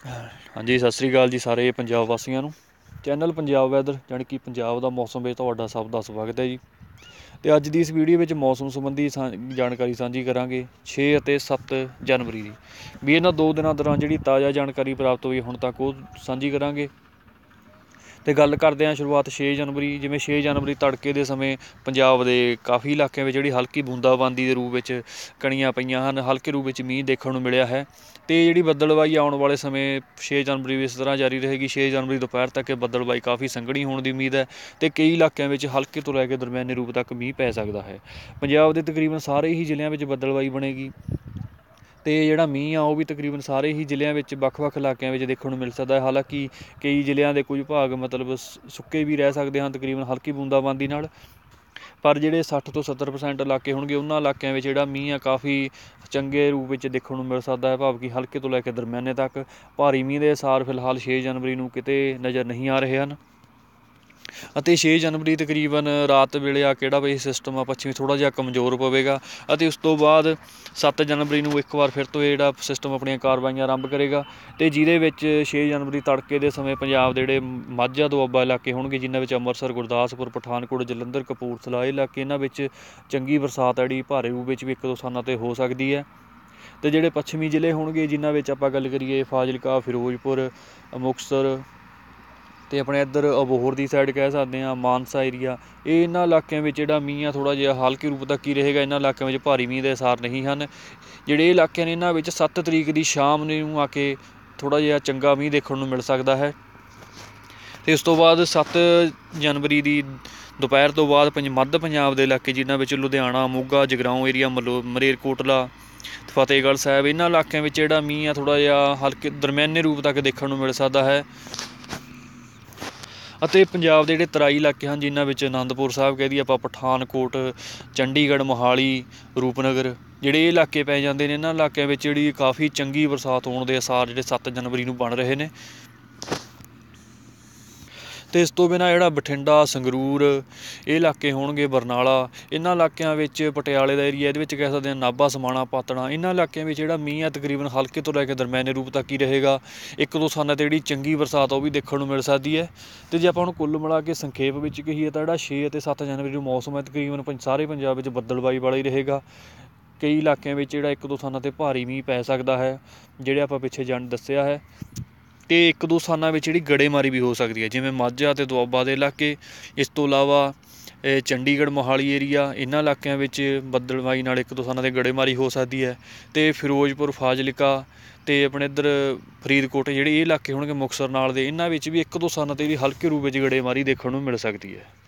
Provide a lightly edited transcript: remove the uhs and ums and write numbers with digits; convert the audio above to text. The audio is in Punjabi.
ਹਾਂਜੀ, ਸਤਿ ਸ਼੍ਰੀ ਅਕਾਲ ਜੀ ਸਾਰੇ ਪੰਜਾਬ ਵਾਸੀਆਂ ਨੂੰ। ਚੈਨਲ ਪੰਜਾਬ ਵੈਦਰ ਜਾਣੀ ਕਿ ਪੰਜਾਬ ਦਾ ਮੌਸਮ ਵਿੱਚ ਤੁਹਾਡਾ ਸਭ ਦਾ ਸਵਾਗਤ ਹੈ ਜੀ। ਅਤੇ ਅੱਜ ਦੀ ਇਸ ਵੀਡੀਓ ਵਿੱਚ ਮੌਸਮ ਸੰਬੰਧੀ ਜਾਣਕਾਰੀ ਸਾਂਝੀ ਕਰਾਂਗੇ 6 ਅਤੇ 7 ਜਨਵਰੀ ਦੀ। ਵੀ ਇਹਨਾਂ 2 ਦਿਨਾਂ ਦੌਰਾਨ ਜਿਹੜੀ ਤਾਜ਼ਾ ਜਾਣਕਾਰੀ ਪ੍ਰਾਪਤ ਹੋਈ ਹੁਣ ਤੱਕ ਉਹ ਸਾਂਝੀ ਕਰਾਂਗੇ। ਅਤੇ ਗੱਲ ਕਰਦੇ ਹਾਂ ਸ਼ੁਰੂਆਤ 6 ਜਨਵਰੀ। ਜਿਵੇਂ 6 ਜਨਵਰੀ ਤੜਕੇ ਦੇ ਸਮੇਂ ਪੰਜਾਬ ਦੇ ਕਾਫੀ ਇਲਾਕਿਆਂ ਵਿੱਚ ਜਿਹੜੀ ਹਲਕੀ ਬੂੰਦਾਬਾਂਦੀ ਦੇ ਰੂਪ ਵਿੱਚ ਕਣੀਆਂ ਪਈਆਂ ਹਨ, ਹਲਕੇ ਰੂਪ ਵਿੱਚ ਮੀਂਹ ਦੇਖਣ ਨੂੰ ਮਿਲਿਆ ਹੈ। ਅਤੇ ਜਿਹੜੀ ਬੱਦਲਵਾਈ ਆਉਣ ਵਾਲੇ ਸਮੇਂ 6 ਜਨਵਰੀ ਵੀ ਇਸ ਤਰ੍ਹਾਂ ਜਾਰੀ ਰਹੇਗੀ। 6 ਜਨਵਰੀ ਦੁਪਹਿਰ ਤੱਕ ਇਹ ਬੱਦਲਵਾਈ ਕਾਫੀ ਸੰਘਣੀ ਹੋਣ ਦੀ ਉਮੀਦ ਹੈ ਅਤੇ ਕਈ ਇਲਾਕਿਆਂ ਵਿੱਚ ਹਲਕੇ ਤੋਂ ਲੈ ਕੇ ਦਰਮਿਆਨੇ ਰੂਪ ਤੱਕ ਮੀਂਹ ਪੈ ਸਕਦਾ ਹੈ। ਪੰਜਾਬ ਦੇ ਤਕਰੀਬਨ ਸਾਰੇ ਹੀ ਜ਼ਿਲ੍ਹਿਆਂ ਵਿੱਚ ਬੱਦਲਵਾਈ ਬਣੇਗੀ ਅਤੇ ਜਿਹੜਾ ਮੀਂਹ ਆ ਉਹ ਵੀ ਤਕਰੀਬਨ ਸਾਰੇ ਹੀ ਜ਼ਿਲ੍ਹਿਆਂ ਵਿੱਚ ਵੱਖ-ਵੱਖ ਇਲਾਕਿਆਂ ਵਿੱਚ ਦੇਖਣ ਨੂੰ ਮਿਲ ਸਕਦਾ ਹੈ। ਹਾਲਾਂਕਿ ਕਈ ਜ਼ਿਲ੍ਹਿਆਂ ਦੇ ਕੁਝ ਭਾਗ ਮਤਲਬ ਸੁੱਕੇ ਵੀ ਰਹਿ ਸਕਦੇ ਹਨ ਤਕਰੀਬਨ ਹਲਕੀ ਬੂੰਦਾਬਾਂਦੀ ਨਾਲ। ਪਰ ਜਿਹੜੇ 60 ਤੋਂ 70% ਇਲਾਕੇ ਹੋਣਗੇ ਉਹਨਾਂ ਇਲਾਕਿਆਂ ਵਿੱਚ ਜਿਹੜਾ ਮੀਂਹ ਆ ਕਾਫੀ ਚੰਗੇ ਰੂਪ ਵਿੱਚ ਦੇਖਣ ਨੂੰ ਮਿਲ ਸਕਦਾ ਹੈ, ਭਾਵ ਕਿ ਹਲਕੇ ਤੋਂ ਲੈ ਕੇ ਦਰਮਿਆਨੇ ਤੱਕ। ਭਾਰੀ ਮੀਂਹ ਦੇ ਅਸਾਰ ਫਿਲਹਾਲ 6 ਜਨਵਰੀ ਨੂੰ ਕਿਤੇ ਨਜ਼ਰ ਨਹੀਂ ਆ ਰਹੇ ਹਨ। ਅਤੇ 6 ਜਨਵਰੀ ਤਕਰੀਬਨ ਰਾਤ ਵੇਲੇ ਆ ਕਿਹੜਾ ਵੀ ਸਿਸਟਮ ਆ ਪੱਛਮੀ ਥੋੜ੍ਹਾ ਜਿਹਾ ਕਮਜ਼ੋਰ ਪਵੇਗਾ ਅਤੇ ਉਸ ਤੋਂ ਬਾਅਦ 7 ਜਨਵਰੀ ਨੂੰ ਇੱਕ ਵਾਰ ਫਿਰ ਤੋਂ ਇਹ ਜਿਹੜਾ ਸਿਸਟਮ ਆਪਣੀਆਂ ਕਾਰਵਾਈਆਂ ਆਰੰਭ ਕਰੇਗਾ ਅਤੇ ਜਿਹਦੇ ਵਿੱਚ 6 ਜਨਵਰੀ ਤੜਕੇ ਦੇ ਸਮੇਂ ਪੰਜਾਬ ਦੇ ਜਿਹੜੇ ਮਾਝਾ ਦੁਆਬਾ ਇਲਾਕੇ ਹੋਣਗੇ, ਜਿਨ੍ਹਾਂ ਵਿੱਚ ਅੰਮ੍ਰਿਤਸਰ, ਗੁਰਦਾਸਪੁਰ, ਪਠਾਨਕੋਟ, ਜਲੰਧਰ, ਕਪੂਰਥਲਾ ਇਹ ਇਲਾਕੇ, ਇਹਨਾਂ ਵਿੱਚ ਚੰਗੀ ਬਰਸਾਤ ਹੈ ਜਿਹੜੀ ਭਾਰੇ ਰੂਪ ਵਿੱਚ ਵੀ ਇੱਕ ਦੋ ਸਥਾਨਾਂ 'ਤੇ ਹੋ ਸਕਦੀ ਹੈ। ਅਤੇ ਜਿਹੜੇ ਪੱਛਮੀ ਜ਼ਿਲ੍ਹੇ ਹੋਣਗੇ ਜਿਨ੍ਹਾਂ ਵਿੱਚ ਆਪਾਂ ਗੱਲ ਕਰੀਏ ਫਾਜ਼ਿਲਕਾ, ਫਿਰੋਜ਼ਪੁਰ, ਮੁਕਤਸਰ ਅਤੇ ਆਪਣੇ ਇੱਧਰ ਅਬੋਹਰ ਦੀ ਸਾਈਡ ਕਹਿ ਸਕਦੇ ਹਾਂ, ਮਾਨਸਾ ਏਰੀਆ, ਇਹ ਇਹਨਾਂ ਇਲਾਕਿਆਂ ਵਿੱਚ ਜਿਹੜਾ ਮੀਂਹ ਆ ਥੋੜ੍ਹਾ ਜਿਹਾ ਹਲਕੇ ਰੂਪ ਤੱਕ ਹੀ ਰਹੇਗਾ। ਇਹਨਾਂ ਇਲਾਕਿਆਂ ਵਿੱਚ ਭਾਰੀ ਮੀਂਹ ਦੇ ਅਸਾਰ ਨਹੀਂ ਹਨ। ਜਿਹੜੇ ਇਹ ਇਲਾਕੇ ਨੇ ਇਹਨਾਂ ਵਿੱਚ 7 ਤਰੀਕ ਦੀ ਸ਼ਾਮ ਨੂੰ ਆ ਕੇ ਥੋੜ੍ਹਾ ਜਿਹਾ ਚੰਗਾ ਮੀਂਹ ਦੇਖਣ ਨੂੰ ਮਿਲ ਸਕਦਾ ਹੈ। ਅਤੇ ਉਸ ਤੋਂ ਬਾਅਦ 7 ਜਨਵਰੀ ਦੀ ਦੁਪਹਿਰ ਤੋਂ ਬਾਅਦ ਮੱਧ ਪੰਜਾਬ ਦੇ ਇਲਾਕੇ ਜਿਨ੍ਹਾਂ ਵਿੱਚ ਲੁਧਿਆਣਾ, ਮੋਗਾ, ਜਗਰਾਓਂ ਏਰੀਆ, ਮਲੇਰਕੋਟਲਾ, ਫਤਿਹਗੜ੍ਹ ਸਾਹਿਬ, ਇਹਨਾਂ ਇਲਾਕਿਆਂ ਵਿੱਚ ਜਿਹੜਾ ਮੀਂਹ ਆ ਥੋੜ੍ਹਾ ਜਿਹਾ ਹਲਕੇ ਦਰਮਿਆਨੇ ਰੂਪ ਤੱਕ ਦੇਖਣ ਨੂੰ ਮਿਲ ਸਕਦਾ ਹੈ। ਅਤੇ ਪੰਜਾਬ ਦੇ ਜਿਹੜੇ ਤਰਾਈ ਇਲਾਕੇ ਹਨ ਜਿਨ੍ਹਾਂ ਵਿੱਚ ਅਨੰਦਪੁਰ ਸਾਹਿਬ ਕਹਿ ਦਈਏ ਆਪਾਂ, ਪਠਾਨਕੋਟ, ਚੰਡੀਗੜ੍ਹ, ਮੋਹਾਲੀ, ਰੂਪਨਗਰ, ਜਿਹੜੇ ਇਹ ਇਲਾਕੇ ਪੈ ਜਾਂਦੇ ਨੇ, ਇਹਨਾਂ ਇਲਾਕਿਆਂ ਵਿੱਚ ਜਿਹੜੀ ਕਾਫੀ ਚੰਗੀ ਬਰਸਾਤ ਹੋਣ ਦੇ ਅਸਾਰ ਜਿਹੜੇ 7 ਜਨਵਰੀ ਨੂੰ ਬਣ ਰਹੇ ਨੇ। ਅਤੇ ਇਸ ਤੋਂ ਬਿਨਾਂ ਜਿਹੜਾ ਬਠਿੰਡਾ, ਸੰਗਰੂਰ ਇਹ ਇਲਾਕੇ ਹੋਣਗੇ, ਬਰਨਾਲਾ, ਇਹਨਾਂ ਇਲਾਕਿਆਂ ਵਿੱਚ ਪਟਿਆਲੇ ਦਾ ਏਰੀਆ, ਇਹਦੇ ਵਿੱਚ ਕਹਿ ਸਕਦੇ ਹਾਂ ਨਾਭਾ, ਸਮਾਣਾ, ਪਾਤੜਾਂ, ਇਹਨਾਂ ਇਲਾਕਿਆਂ ਵਿੱਚ ਜਿਹੜਾ ਮੀਂਹ ਆ ਤਕਰੀਬਨ ਹਲਕੇ ਤੋਂ ਲੈ ਕੇ ਦਰਮਿਆਨੇ ਰੂਪ ਤੱਕ ਹੀ ਰਹੇਗਾ। ਇੱਕ ਦੋ ਸਥਾਨਾਂ 'ਤੇ ਜਿਹੜੀ ਚੰਗੀ ਬਰਸਾਤ ਆ ਉਹ ਵੀ ਦੇਖਣ ਨੂੰ ਮਿਲ ਸਕਦੀ ਹੈ। ਅਤੇ ਜੇ ਆਪਾਂ ਹੁਣ ਕੁੱਲ ਮਿਲਾ ਕੇ ਸੰਖੇਪ ਵਿੱਚ ਕਹੀਏ ਤਾਂ ਜਿਹੜਾ 6 ਅਤੇ 7 ਜਨਵਰੀ ਨੂੰ ਮੌਸਮ ਹੈ ਤਕਰੀਬਨ ਸਾਰੇ ਪੰਜਾਬ ਵਿੱਚ ਬੱਦਲਵਾਈ ਵਾਲਾ ਹੀ ਰਹੇਗਾ। ਕਈ ਇਲਾਕਿਆਂ ਵਿੱਚ ਜਿਹੜਾ ਇੱਕ ਦੋ ਸਥਾਨਾਂ 'ਤੇ ਭਾਰੀ ਮੀਂਹ ਪੈ ਸਕਦਾ ਹੈ ਜਿਹੜੇ ਆਪਾਂ ਪਿੱਛੇ ਦੱਸਿਆ ਹੈ। ਅਤੇ ਇੱਕ ਦੋ ਸਥਾਨਾਂ ਵਿੱਚ ਜਿਹੜੀ ਗੜੇਮਾਰੀ ਵੀ ਹੋ ਸਕਦੀ ਹੈ, ਜਿਵੇਂ ਮਾਝਾ ਅਤੇ ਦੁਆਬਾ ਦੇ ਇਲਾਕੇ। ਇਸ ਤੋਂ ਇਲਾਵਾ ਚੰਡੀਗੜ੍ਹ, ਮੋਹਾਲੀ ਏਰੀਆ, ਇਹਨਾਂ ਇਲਾਕਿਆਂ ਵਿੱਚ ਬੱਦਲਵਾਈ ਨਾਲ ਇੱਕ ਦੋ ਸਥਾਨਾਂ 'ਤੇ ਗੜੇਮਾਰੀ ਹੋ ਸਕਦੀ ਹੈ। ਅਤੇ ਫਿਰੋਜ਼ਪੁਰ, ਫਾਜ਼ਿਲਕਾ ਅਤੇ ਆਪਣੇ ਇੱਧਰ ਫਰੀਦਕੋਟ ਜਿਹੜੇ ਇਹ ਇਲਾਕੇ ਹੋਣਗੇ ਮੁਕਤਸਰ ਨਾਲ ਦੇ, ਇਹਨਾਂ ਵਿੱਚ ਵੀ ਇੱਕ ਦੋ ਸਥਾਨਾਂ 'ਤੇ ਜਿਹੜੀ ਹਲਕੇ ਰੂਪ ਵਿੱਚ ਗੜੇਮਾਰੀ ਦੇਖਣ ਨੂੰ ਮਿਲ ਸਕਦੀ ਹੈ।